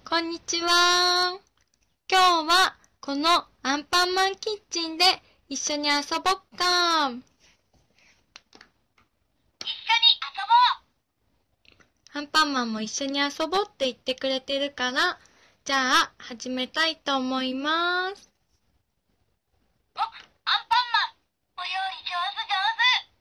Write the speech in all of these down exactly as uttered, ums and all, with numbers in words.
こんにちは。今日はこのアンパンマンキッチンで一緒に遊ぼっか。 一緒に遊ぼう。 アンパンマンも一緒に遊ぼうって言ってくれてるから、じゃあ始めたいと思います。 お、アンパンマン、お料理上手上手。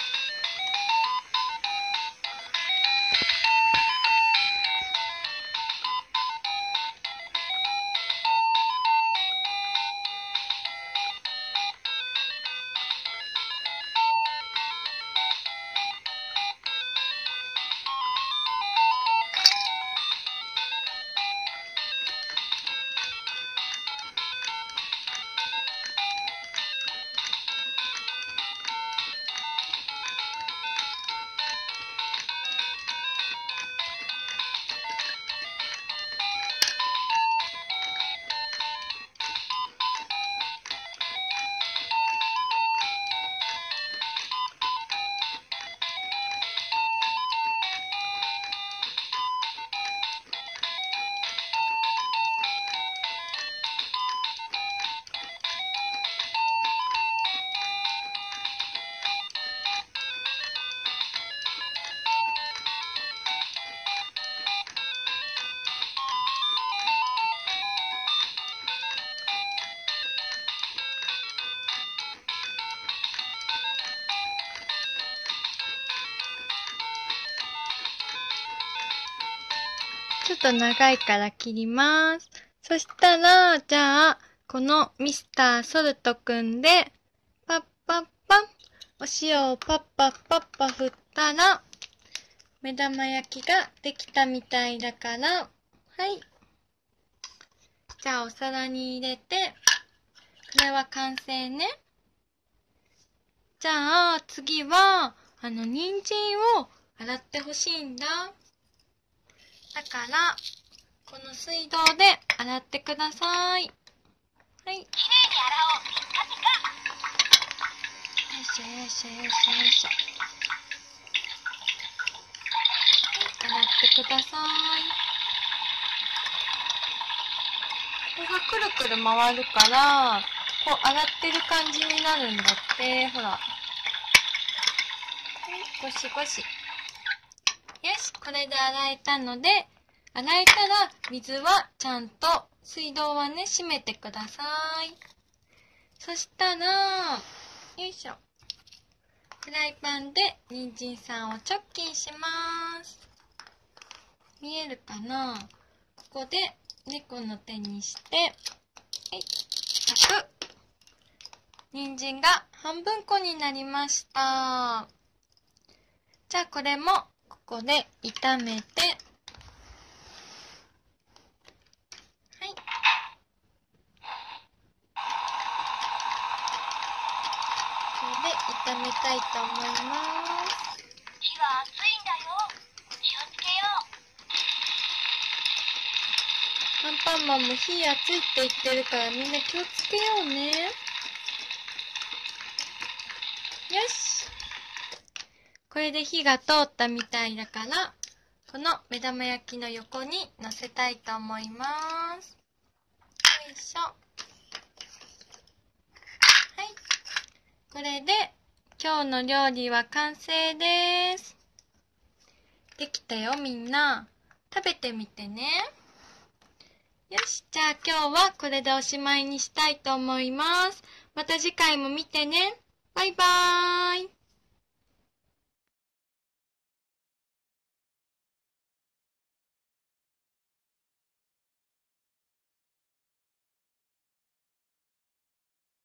ちょっと長いから切ります。そしたら、じゃあ、このミスターソルトくんで、パッパッパッ、お塩をパッパッパッパ振ったら、目玉焼きができたみたいだから、はい。じゃあお皿に入れて、これは完成ね。じゃあ次は、あの、人参を洗ってほしいんだ。だから、この水道で洗ってください。はい。 きれいに洗おう。ピッカピカ。 よいしょよいしょよいしょよいしょ。はい、洗ってください。これがくるくる回るから、こう洗ってる感じになるんだって、ほら。はい、ゴシゴシ。よし、これで洗えたので、洗えたら水はちゃんと水道はね、閉めてください。そしたら、よいしょ。フライパンで人参さんをチョッキンします。見えるかな？ここで猫の手にして、はい、パクッ。人参が半分こになりました。じゃあこれもここで炒めて、はい。これで炒めたいと思います。 火は熱いんだよ。気をつけよう。 アンパンマンも火熱いって言ってるからみんな気をつけようね。よし。これで火が通ったみたいだから、この目玉焼きの横に乗せたいと思います。よいしょ。はい。これで今日の料理は完成です。できたよみんな。食べてみてね。よし、じゃあ今日はこれでおしまいにしたいと思います。また次回も見てね。バイバーイ。